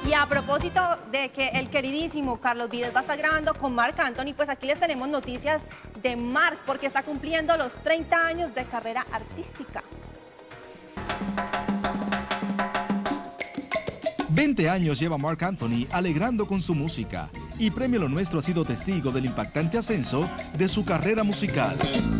Y a propósito de que el queridísimo Carlos Vives va a estar grabando con Marc Anthony, pues aquí les tenemos noticias de Marc, porque está cumpliendo los 30 años de carrera artística. 20 años lleva Marc Anthony alegrando con su música, y Premio Lo Nuestro ha sido testigo del impactante ascenso de su carrera musical.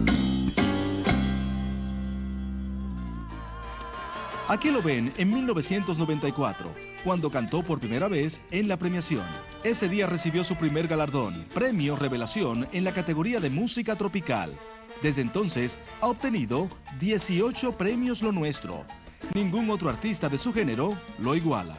Aquí lo ven en 1994, cuando cantó por primera vez en la premiación. Ese día recibió su primer galardón, Premio Revelación, en la categoría de música tropical. Desde entonces ha obtenido 18 premios Lo Nuestro. Ningún otro artista de su género lo iguala.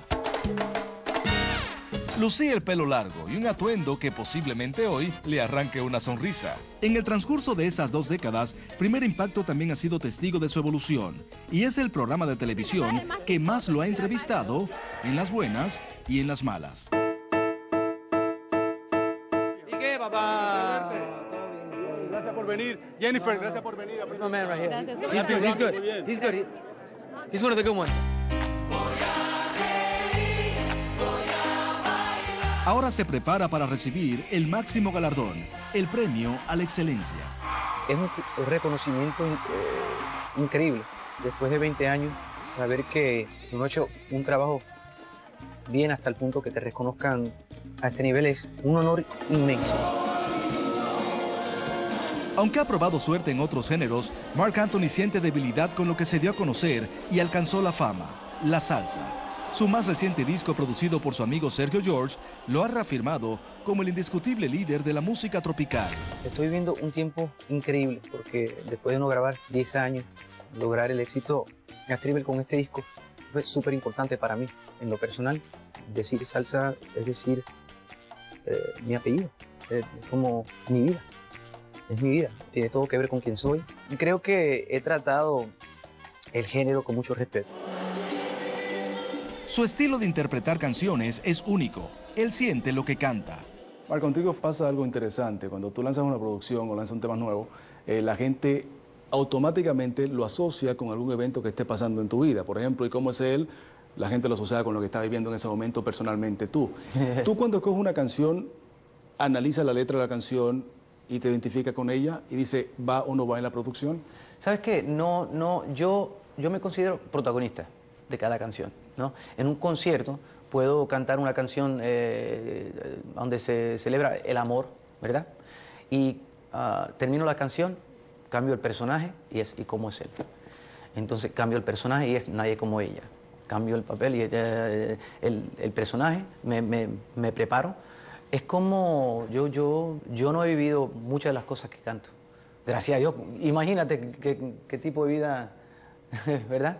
Lucía el pelo largo y un atuendo que posiblemente hoy le arranque una sonrisa. En el transcurso de esas 2 décadas, Primer Impacto también ha sido testigo de su evolución, y es el programa de televisión que más lo ha entrevistado en las buenas y en las malas. ¿Y qué, papá? Gracias por venir. Jennifer, gracias por venir. My man right here. Gracias. He's good. He's good. He's one of the good ones. Ahora se prepara para recibir el máximo galardón, el premio a la excelencia. Es un reconocimiento increíble. Después de 20 años, saber que uno ha hecho un trabajo bien hasta el punto que te reconozcan a este nivel es un honor inmenso. Aunque ha probado suerte en otros géneros, Marc Anthony siente debilidad con lo que se dio a conocer y alcanzó la fama, la salsa. Su más reciente disco, producido por su amigo Sergio George, lo ha reafirmado como el indiscutible líder de la música tropical. Estoy viviendo un tiempo increíble porque después de no grabar 10 años, lograr el éxito a Triple con este disco fue súper importante para mí. En lo personal, decir salsa es decir mi apellido, es como mi vida. Es mi vida, tiene todo que ver con quién soy. Y creo que he tratado el género con mucho respeto. Su estilo de interpretar canciones es único. Él siente lo que canta. Marc, contigo pasa algo interesante. Cuando tú lanzas una producción o lanzas un tema nuevo, la gente automáticamente lo asocia con algún evento que esté pasando en tu vida. Por ejemplo, ¿y cómo es él? La gente lo asocia con lo que está viviendo en ese momento personalmente tú. Tú cuando escoges una canción, analiza la letra de la canción y te identifica con ella y dice, ¿va o no va en la producción? ¿Sabes qué? Yo me considero protagonista de cada canción, ¿no? En un concierto puedo cantar una canción donde se celebra el amor, ¿verdad? Y termino la canción, cambio el personaje y cómo es él. Entonces cambio el personaje y es nadie como ella. Cambio el papel y el personaje, me preparo. Es como yo no he vivido muchas de las cosas que canto. Gracias a Dios. Imagínate qué tipo de vida, ¿verdad?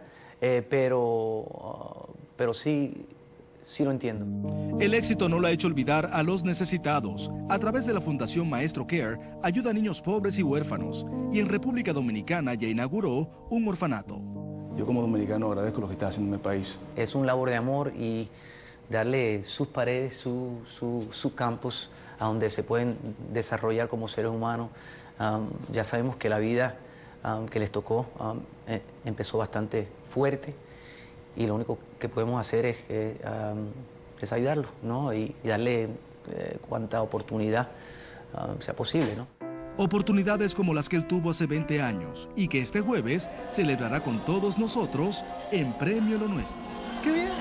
Pero sí lo entiendo. El éxito no lo ha hecho olvidar a los necesitados. A través de la Fundación Maestro Care, ayuda a niños pobres y huérfanos. Y en República Dominicana ya inauguró un orfanato. Yo como dominicano agradezco lo que está haciendo en mi país. Es un labor de amor y darle sus paredes, sus campos a donde se pueden desarrollar como seres humanos. Ya sabemos que la vida que les tocó empezó bastante fuerte y lo único que podemos hacer es ayudarlos, ¿no? y darle cuanta oportunidad sea posible, ¿no? Oportunidades como las que él tuvo hace 20 años y que este jueves celebrará con todos nosotros en Premio Lo Nuestro. ¡Qué bien!